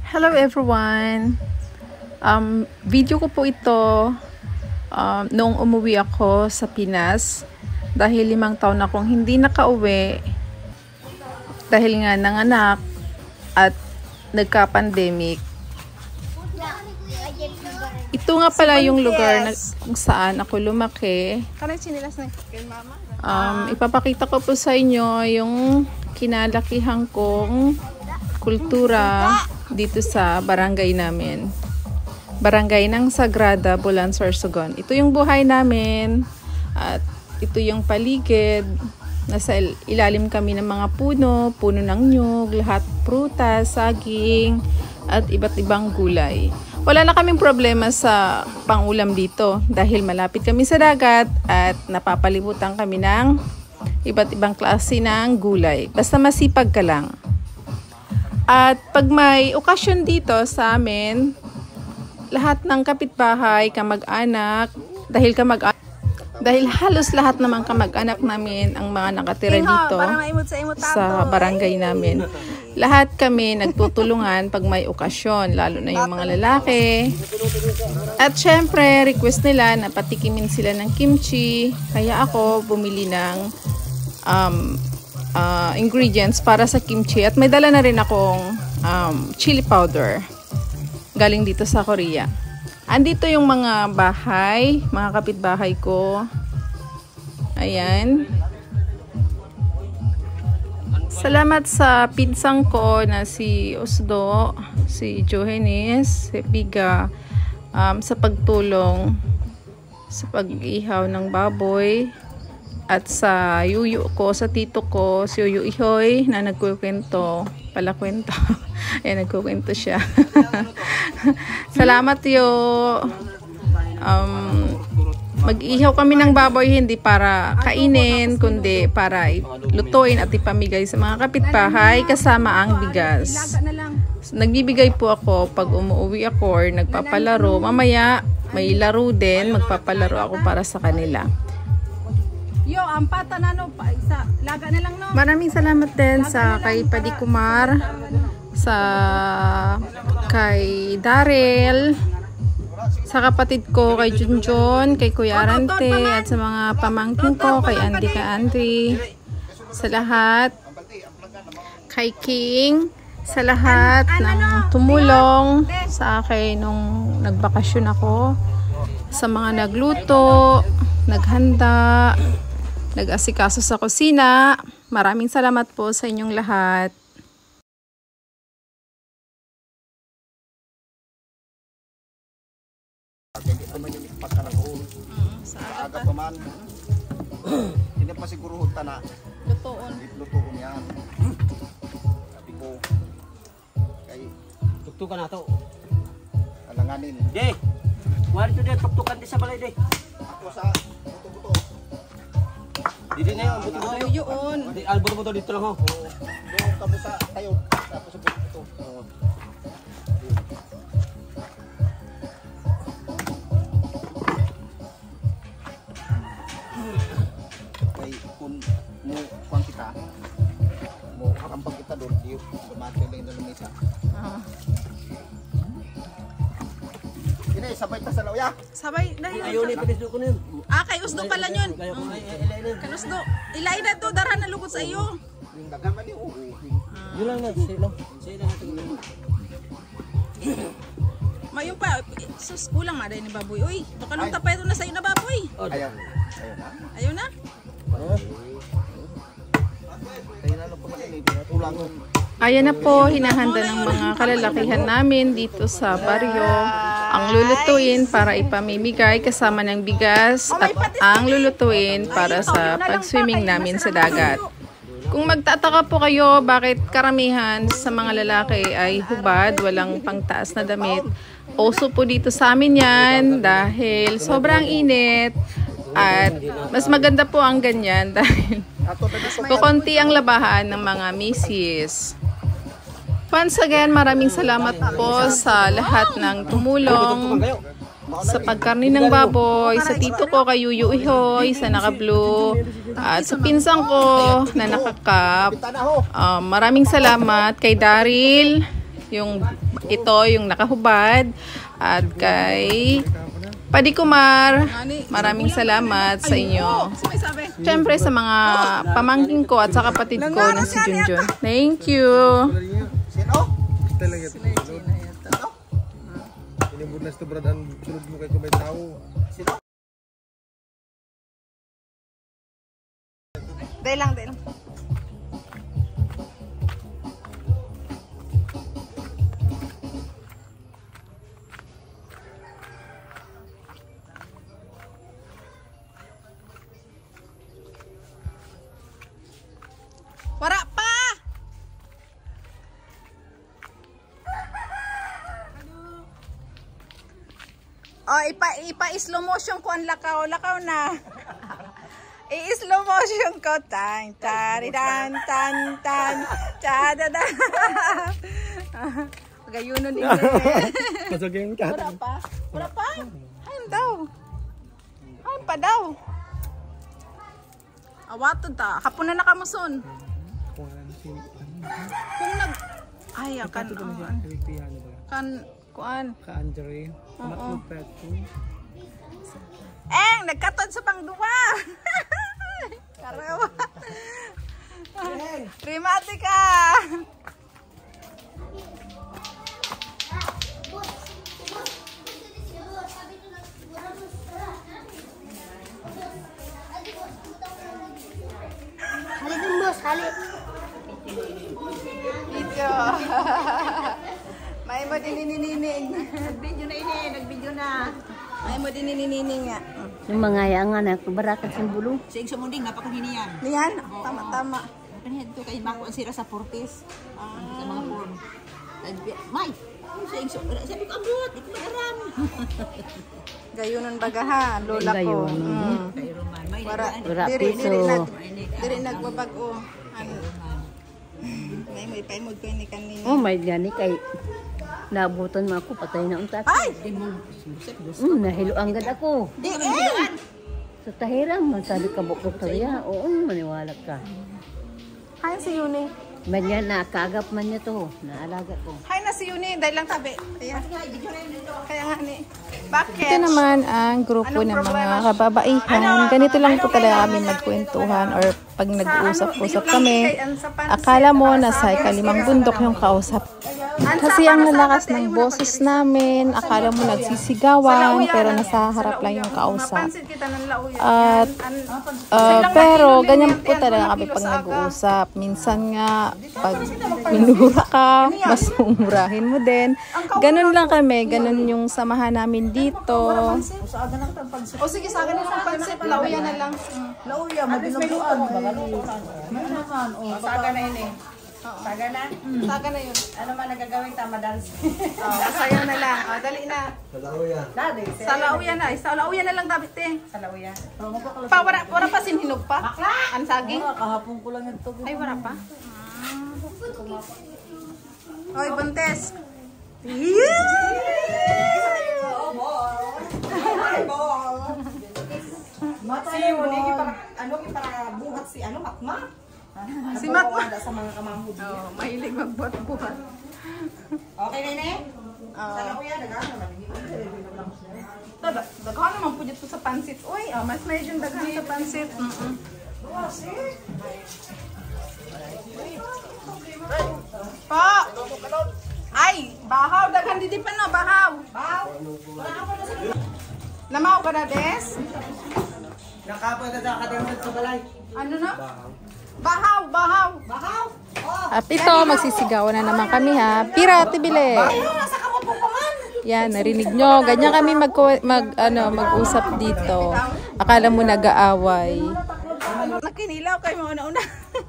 Hello everyone! Video ko po ito noong umuwi ako sa Pinas dahil 5 taon akong hindi nakauwi dahil nga nanganak at nagka-pandemic. Ito nga pala yung lugar na kung saan ako lumaki. Ipapakita ko po sa inyo yung kinalakihan kong kultura dito sa barangay namin. Barangay ng Sagrada, Bulan, Sorsogon. Ito yung buhay namin at ito yung paligid. Nasa ilalim kami ng mga puno ng nyug, lahat prutas, saging at iba't ibang gulay. Wala na kaming problema sa pangulam dito dahil malapit kami sa dagat at napapalibutan kami ng iba't ibang klase ng gulay. Basta masipag ka lang. At pag may okasyon dito sa amin, lahat ng kapitbahay, kamag-anak, dahil halos lahat naman kamag-anak namin ang mga nakatira dito sa barangay namin. Lahat kami nagtutulungan pag may okasyon, lalo na yung mga lalaki. At syempre, request nila na patikimin sila ng kimchi. Kaya ako bumili ng ingredients para sa kimchi. At may dala na rin akong chili powder. Galing dito sa Korea. Andito yung mga bahay, mga kapitbahay ko. Ayan. Salamat sa pinsang ko na si Osdo, si Johannes, si Piga, sa pagtulong sa pag-ihaw ng baboy. At sa yuyu ko, sa tito ko, si Yuyu Ihoy na nagkukwento, palakwento. Ayan, nagkukwento siya. Salamat yo. Mag-ihaw kami ng baboy hindi para kainin, kundi para lutuin at ipamigay sa mga kapitbahay kasama ang bigas. Nagbibigay po ako pag umuwi ako or nagpapalaro. Mamaya may laro din, magpapalaro ako para sa kanila. Yo, ampata na no, isa, laga na lang no. Maraming salamat din sa kay Padi Kumar, sa kay Daryl, sa kapatid ko kay Junjun, kay Kuya Arante, at sa mga pamangkin ko kay Andy Andri, sa lahat, kay King, sa lahat ng tumulong sa akin nung nagbakasyon ako, sa mga nagluto, naghanda, nag-asikaso sa kusina. Maraming salamat po sa inyong lahat. Sa aga pa man. Hindi pa siguro na. Lutoon yan. Sabi ko, kay tuktukan na to. alanganin. De, wari to de, tuktukan di sa balay de. Ako sa buto-buto. Didi na yung buto-buto. Yun. Buto-buto dito lang ho. Doon kamo sa tayo. Tapos sa buto-buto. Kay kung mo kuang kita, mo harampag kita doon, di lumati lang na lumisa. Ini sabay ta sa lawya. Sabay na yun. Ayaw ni patisdo ko na yun. Kay Usdo pala yun. Kan Usdo. Ilay na to, dara na lugod sa iyo. Yung dagan man yung Yun lang na, say lang. Say lang natin. Mayong pa, sus, kulang nga dahil ni baboy. Uy, tukanong tapay ito na sa'yo na baboy. ayaw. Ayaw na? Kaya na lang po man tulang. Ayan na po, hinahanda ng mga kalalakihan namin dito sa baryo ang lulutuin para ipamimigay kasama ng bigas at ang lulutuin para sa pag-swimming namin sa dagat. Kung magtataka po kayo bakit karamihan sa mga lalaki ay hubad, walang pangtaas na damit, uso po dito sa amin yan dahil sobrang init at mas maganda po ang ganyan dahil kukunti ang labahan ng mga misis. Once again, maraming salamat po sa lahat ng tumulong sa pagkarni ng baboy, sa tito ko kay Yuyu Ihoy, sa naka-blue, at sa pinsang ko na nakakap. Maraming salamat kay Daryl, yung nakahubad. At kay Padi Kumar, maraming salamat sa inyo. Siyempre sa mga pamangking ko at sa kapatid ko na si Junjun. Thank you. Sino? Bunas to brad ang sulod mo kay kumay tao. Dahil lang. Wala pa! Oh, ipa-slow motion ko ang lakaw na. I-slow motion ko. Tan, taridan, tan, tadada. Gayunon din. Pasagin ka. Wala pa? Ayun daw. Ayun pa daw. Awatod ta. Kapon na nakamuson. Kung nag... Ay, kuan. Ka-Andre. Matlog pa ito. Nagkatod sa pangduwa. Karawa. Rimati ka. Halipin boss, halip. Video. May mo din ninining. Nag-video na ini, nag-video na. May mo din ninining nga. Yung mga yangan na barakat sa bulo. Sa igso munding napakahiniyan. Niyan, tama. Kanhed to kay bako ang sira sa Portis. Sa mga form. May, sa igso, sabi ko abot, ito mag-aram. Gayunon bagahan, lola ko. Gayunon. Wala piso. Diri nagbabago. May ipaimod ko ni kanina. Oh my gani kay nabutan mo ako patay na unta. Ay! Nahiluang gad ako. Di Sa tahiram man sabi ka doktorya. Oo, maniwala ka. Hi si Yuni. Manya nakagap man niya to. Naalaga ko. Hi na si Yuni, dahil lang tabi. Kaya nga ni. Bakit? Ito naman ang grupo ng mga kababaihan. Ganito lang po talaga kami magkwentuhan or pag nag-uusap-usap kami. Akala mo nasa ikalimang bundok yung kausap. Kasi ang lalakas ng boses namin, akala mo nagsisigawan, pero nasa harap lang yung kausap. At, pero ganyan po talaga kami pag nag-uusap. Minsan nga, pag minura ka, mas umurahin mo din. Ganun lang kami, ganun yung samahan namin dito. O sige, sa akin na lang pansit. Lauya na lang. Lauya, mabinubuan. Saga na yun eh. Saga na? Saga na yun. Ano man nagagawin tama dance? Sayaw na lang. Dali na. Sa lauya na. Sa lauya na lang dapat eh. Sa lauya. Wala pa sinhinog pa? Ang saging? Kahapon ko lang ito. Ay, wala pa? Oy, buntes. Matay mo, nigi para ano para buhat si ano Makma. Si Makma sa mga kamanghod. Oh, mahilig magbuhat-buhat. Okay nene? Sa kuya daghan naman. Daghan naman po dito sa pansit. Uy, mas medyo daghan sa pansit. Pa! Ay, bahaw daghan didi pa no, bahaw. Bahaw. Namaw ka na, Des? Nakapoy ta ka din sa balay. Ano na? Bahaw, bahaw. Bahaw. At ito, magsisigawan na naman kami ha. Pirate bile. Yan, narinig nyo. Ganyan kami mag-usap dito. Akala mo nag-aaway. Nakinilaw kayo mo una-una.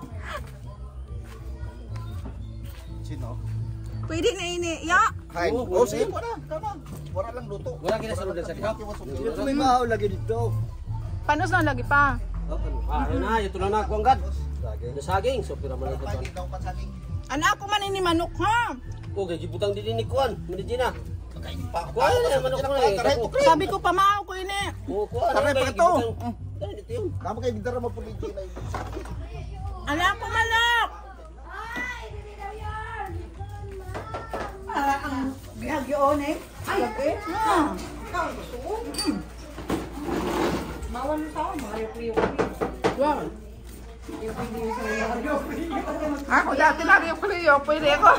Sino? Pwede na ini. Ya. Hi. Oh, sige po na. Tama. Wala lang luto. Wala kinasunod sa kanya. May maaw lagi dito. Panos na lagi pa. Ano na, ito lang na ako ang gad. Saging, so pira man ito. Pwede daw pasaging. Anak ko man ini manok ha. O gay gibutang din ni kuan, Medina. Pagkain pa. Kuan na manok ko eh. Sabi ko pamao ko ini. O kuan. Taray pa ito. Dito yun. Tama kayo gidara mapuliti na yun. Anak ko manok. Yun eh. Ay, okay. Ikaw, gusto ko. Mawan mo tao, Mario. Wow. Ako dati Mario Cleo, pwede ako.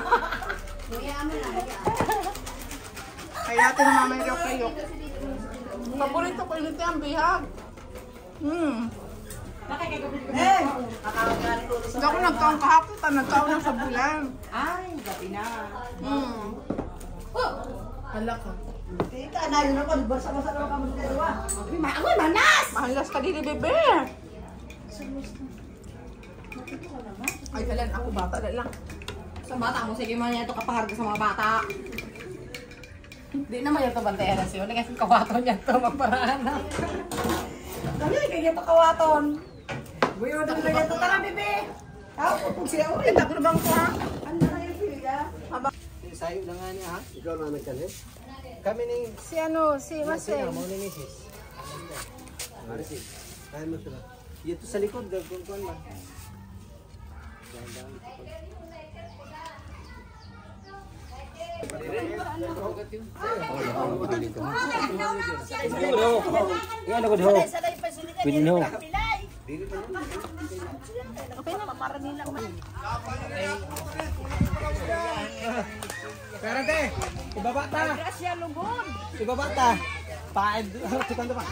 Ay dati naman Mario Cleo. Paborito ko ito ang bihag. Eh! Hindi ako nagkaon kahapon, nagkaon lang sa bulan. Ay, gabi na. Hala ka. Tita, nayo na ko. Basa-basa na kami sa dalawa. Agoy, manas! Mahalas ka dili, bebe. Ay, kalan ako bata na lang. Sa bata mo, sige man yan ito kapaharga sa mga bata. Di naman yung tabantera siya. Kasi kawaton niya ito magparaan na. Dali, kaya ito kawaton. Buyo na kaya ito. Tara, bebe! Ako, pupug siya. Uy, Taklo bang ko ha? ano na yung pila? Sayo na nga niya ha. Ikaw na nagkalit. Kami ni Si ano, si Marcel. mo ni Mrs. Marisi. Kaya mo sila. Dito sa likod, gagawin ko lang. Yan ako daw. Pwede na. Pero te, ibaba ta. Ibaba ta. Paed, kita na pa.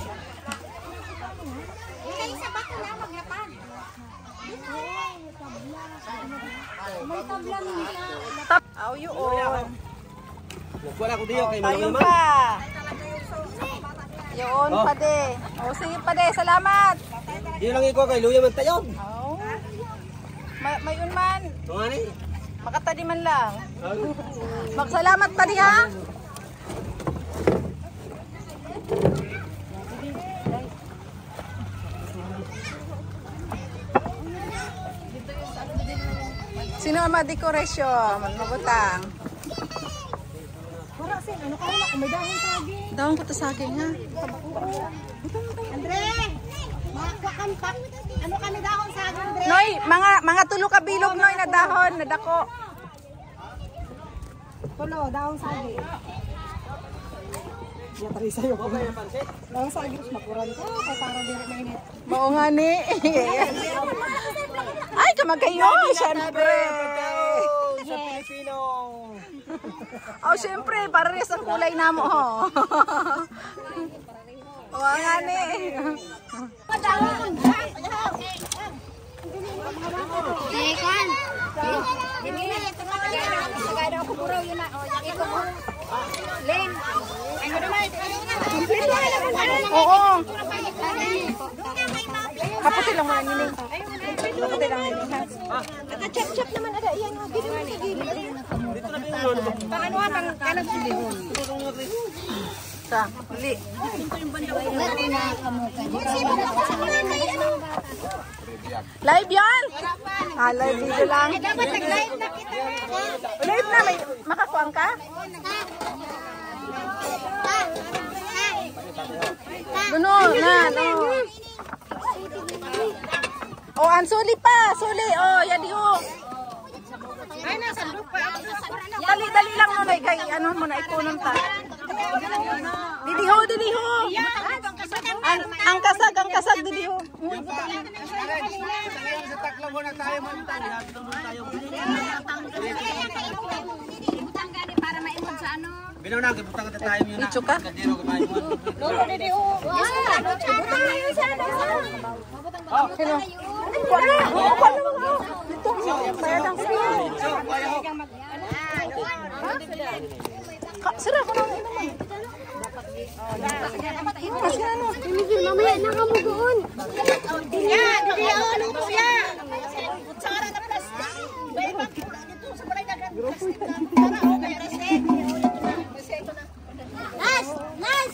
Aw, yun. Wala ko diyo kay Tayo Mama. pa. Yun, pade. O, sige, pade. Salamat. Di lang ikaw kay Luya man tayon. Oh. May man. Tungani. Makatadi man lang. Magsalamat pa ha. Sino ang ma-decoration? Mabutang. Para sin, ano kaya na? Kung may dahon saging. Dahon ko to saging ha. Andre! Ano kami dahon saging, Andre? Noy, mga tulo ka bilog noy na dahon, na dako. Tulo, dahon saging. Okay na pansit. Dahon saging, makuran ko. Para din mainit. Mao nga ni. Ay, kamagayo, syempre. Sa Pilipino. Oh, syempre, para rin ang kulay namo ho. O nga ni. Oo. Kaputi lang muna nini. Kaputi lang nini ha. Chap-chap naman ada iyan. Gili mo sa gili. Paano nga pang kalag silihon? Sa, uli. Live yan? Ah, live video lang. Dapat nag-live na kita. Live na, may makakuang ka? Duno, na, no. Oh, ang suli pa, suli. Oh, yan di ho. Ay, nasa lupa. Dali-dali lang mo na, kay ano mo na, ipunon ta. Didiho, didiho. Ang kasag, didiho. Sa taklo mo na tayo man tayo. Para maimod sa ano. Binaw na, kiputang ka tayo yun na. Dicho ka? Kadiro ka tayo mo. Lolo, didiho. Butang na yun sa ano. Sino? Wala, wala mo. Dito, mayadang siya. Sira ko lang ito. Mas gano. Mamaya na ka mo doon. Yan, diyan, ito siya. Kutsara na plastic. Bayan dito sa balay na plastic. Para ako kaya reset. Nas!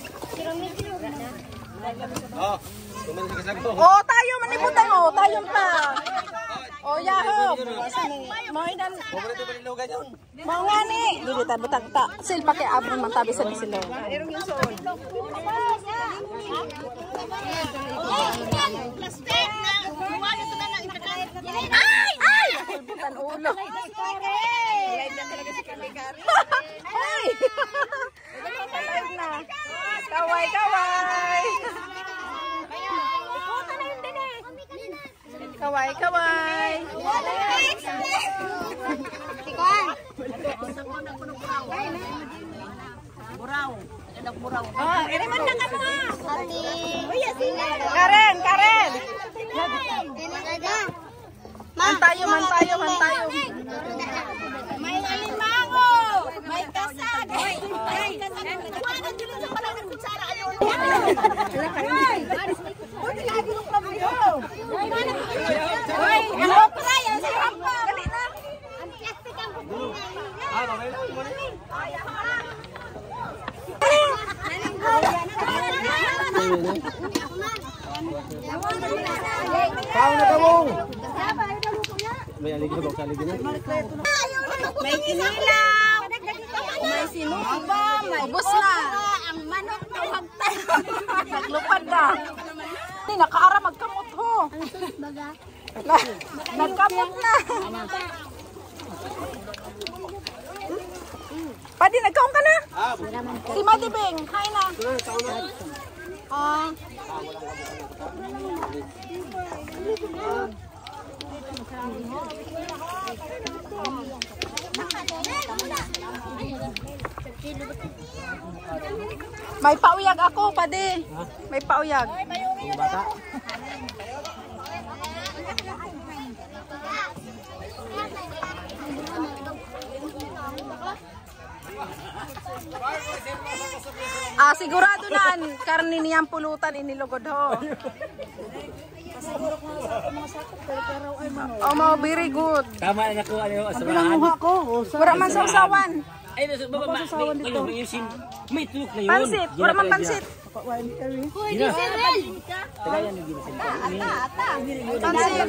Oh, kumain sa kasagbo. Oh, tayo manibutang oh, tayo pa. Oh, yaho. Maidan. Paborito ba ni Lugan yun? Mao nga ni. Dili ta butang ta. Sil pa kay abron man tabi sa silo. Plastic na. Kumain ito na ng internet. Ay! Butan ulo. Live na talaga si Kamay Gary. Ay! Live na. Kaway, kaway. Kaway, kaway. Oh, ini mana kamu? Karen, Karen. Mantayong, mantayong, mantayong. May alimango, may kasag, may kasag. Kuwanan dito sa palang ng kutsara. Ayaw ano pa yan? Sa rampa. Dali na. Ang plastic ang Kau na kamong. May aligid ba? Aligid na. may kinilaw, may sinuba, may Ubus na. ang manok na hagtay. Naglupad na. Hindi, nakaara magkamot ho. Nagkamot na. Padi, nagkaon ka na? Si Madibing, hi na. May pauyag ako, Padi. May pauyag. Bata. Sigurado na karni niyang pulutan inilugod ho. Oh, mo very good. Tama na ako ano asawahan. Wala man sa usawan. Ay, baba dito. May tulok na yun. Pansit, wala man pansit. Pwede sirel. Tagayan yung ginisin. Pansit.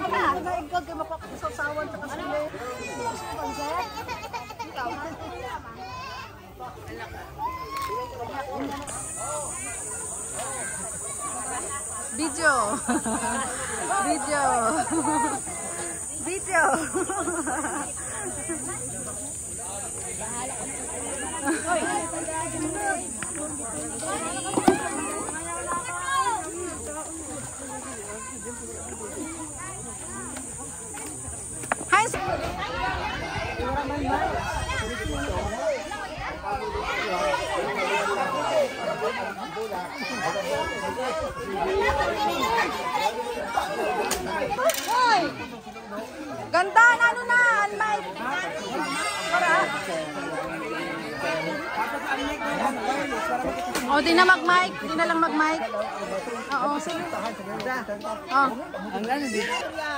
Video. Video. Video. Ganda na ano na, Almay. Oh, di na mag-mic, di na lang mag-mic. Oo, sige. Oh.